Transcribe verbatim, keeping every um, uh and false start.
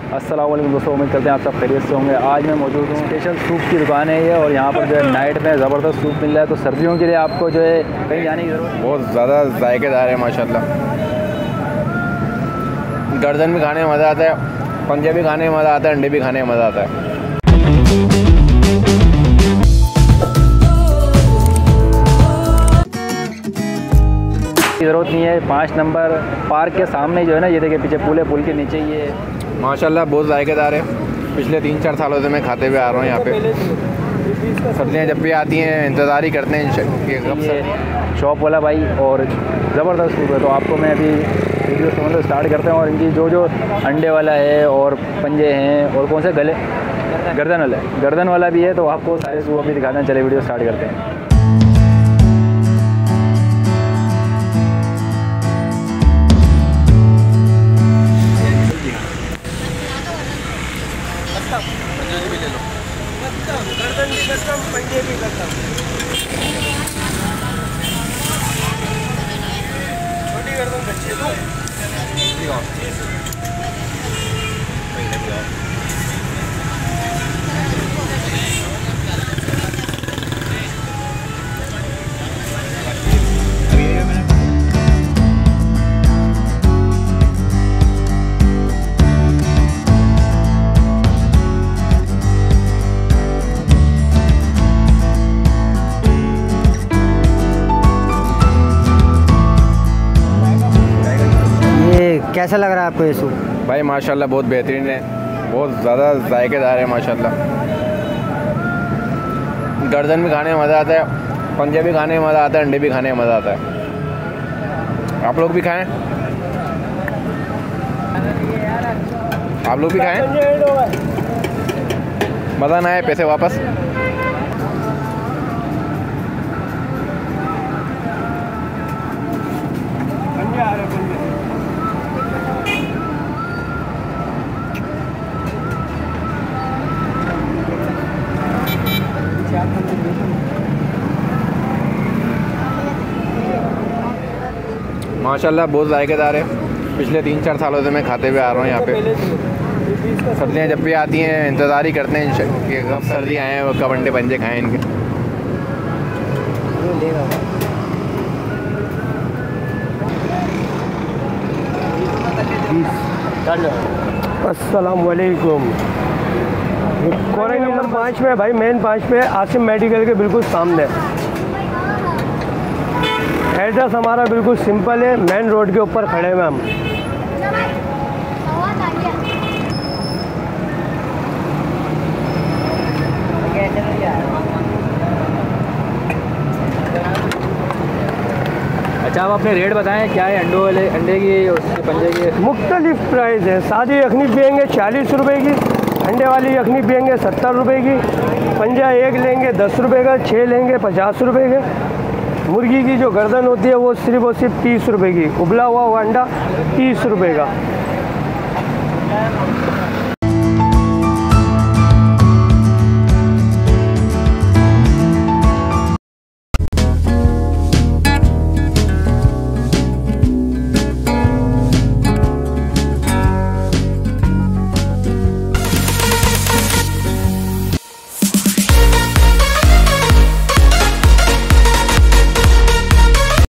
अस्सलाम वालेकुम दोस्तों, उम्मीद करते हैं आप सब खैरियत से होंगे। आज मैं मौजूद हूँ, स्पेशल सूप की दुकान है ये, और यहाँ पर जो है नाइट में ज़बरदस्त सूप मिल रहा है। तो सर्दियों के लिए आपको जो है कहीं जाने की ज़रूरत, बहुत ज़्यादा जायकेदार है माशाल्लाह। गर्दन भी खाने में मज़ा आता है, पंजे भी खाने में मज़ा आता है, अंडे भी खाने में मज़ा आता है। ज़रूरत नहीं है। पाँच नंबर पार्क के सामने जो है ना, ये देखिए पीछे पुल है, पुल के नीचे ये माशाल्लाह बहुत जायकेदार है। पिछले तीन चार सालों से मैं खाते हुए आ रहा हूँ यहाँ पे। सर्दियाँ जब भी आती हैं इंतज़ार ही करते हैं कि कब से। शॉप वाला भाई और ज़बरदस्त सूप है। तो आपको मैं अभी वीडियो समझ स्टार्ट करते हैं, और इनकी जो जो अंडे वाला है और पंजे हैं और कौन से गले गर्दन वाला है, गर्दन वाला भी है, तो आपको सारे सूप अभी दिखाते हैं। चले वीडियो स्टार्ट करते हैं। भी ले लो, गर्दन भी कस्टम, पंजे भी कस्टम, छोटी गर्दन बच्चे तो कैसा लग रहा है आपको ये सूप? भाई माशाल्लाह बहुत बेहतरीन है, बहुत ज़्यादा जायकेदार है माशाल्लाह। गर्दन भी खाने में मज़ा आता है, पंजे भी खाने में मज़ा आता है, अंडे भी खाने में मज़ा आता है। आप लोग भी खाएं, आप लोग भी खाएं, मज़ा ना आए पैसे वापस। माशाल्लाह बहुत जायकेदार है। पिछले तीन चार सालों से मैं खाते हुए आ रहा हूँ यहाँ पे। सर्दियाँ जब भी आती हैं इंतज़ार ही करते हैं कि कब सर्दी आए और कब अंडे पंजे खाएँ इनके। अस्सलाम वालेकुम। कॉलोनी नंबर पाँच में भाई, मेन पाँच में आसिम मेडिकल के बिल्कुल सामने। एड्रेस हमारा बिल्कुल सिंपल है, मेन रोड के ऊपर खड़े हुए हम। अच्छा, आप अपने रेट बताएं, क्या है अंडों वाले अंडे की उसके पंजे की? मुख्तलिफ प्राइस है। सादी यखनी पियेंगे चालीस रुपए की, अंडे वाली यखनी पियेंगे सत्तर रुपए की, पंजा एक लेंगे दस रुपए का, छः लेंगे पचास रुपए के। मुर्गी की जो गर्दन होती है वो सिर्फ और सिर्फ तीस रुपए की, उबला हुआ अंडा तीस रुपए का।